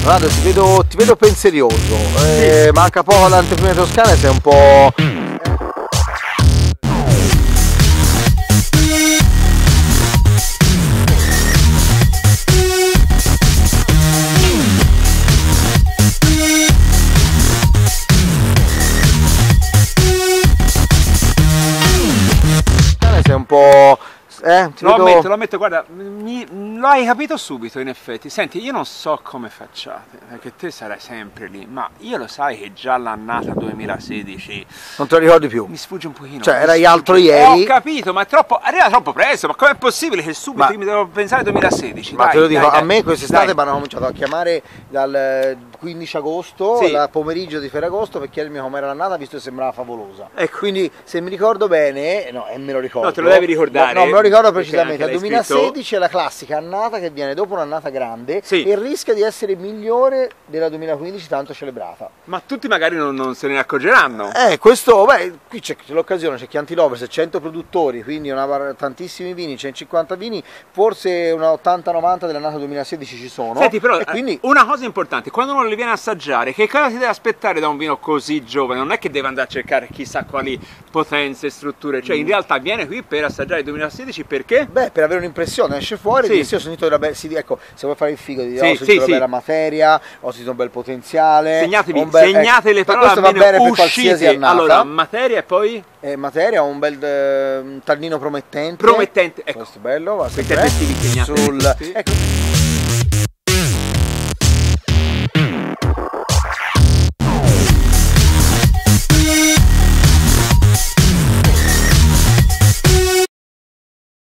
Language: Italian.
Guarda, ti vedo penserioso, Sì. manca poco all'anteprima toscana e sei un po'... sei un po'... ti vedo... Lo ammetto, guarda, lo hai capito subito in effetti. Senti, io non so come facciate, perché te sarai sempre lì, ma io lo sai che già l'annata 2016 Non te lo ricordi più? mi sfugge un pochino. Cioè, mi erai sfugge. altro ieri. Ho capito, ma è troppo, arriva troppo presto, ma com'è possibile che subito io mi devo pensare al 2016? Ma Dai, te lo dico, dai, a me quest'estate dai. mi hanno cominciato a chiamare dal 15 agosto, Sì. dal pomeriggio di Ferragosto, per chiedermi com'era l'annata, visto che sembrava favolosa. Ecco. Quindi, se mi ricordo bene, no, e me lo ricordo. No, te lo devi ricordare, No, me lo ricordo perché precisamente. anche Il l'hai 2016 è la classica annata che viene dopo un'annata grande Sì. e rischia di essere migliore della 2015 tanto celebrata. Ma tutti magari non se ne accorgeranno. Questo, qui c'è l'occasione, c'è Chianti Lovers, 100 produttori, quindi tantissimi vini, 150 vini, forse una 80-90 dell'annata 2016 ci sono. Senti, però, e quindi... una cosa importante, quando uno li viene a assaggiare, che cosa si deve aspettare da un vino così giovane? Non è che deve andare a cercare chissà quali potenze, strutture, cioè in realtà viene qui per assaggiare il 2016 perché? Beh, per avere un'impressione, esce fuori, Sì. sì, ho sentito ecco, se vuoi fare il figo, Sì, ho sentito una sì. bella materia, ho sentito un bel potenziale. Segnatevi, ecco, segnate le parole, questo va almeno bene per uscite. qualsiasi annata. Allora, materia e poi? Materia, un bel tannino promettente. Promettente, ecco. Questo è bello, va Questi sempre. aggettivi segnate. Ecco,